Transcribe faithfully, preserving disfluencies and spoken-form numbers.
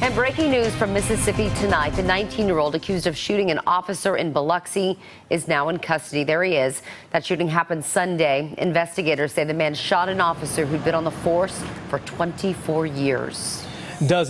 And breaking news from Mississippi tonight. The nineteen-year-old accused of shooting an officer in Biloxi is now in custody. There he is. That shooting happened Sunday. Investigators say the man shot an officer who'd been on the force for twenty-four years. Dozens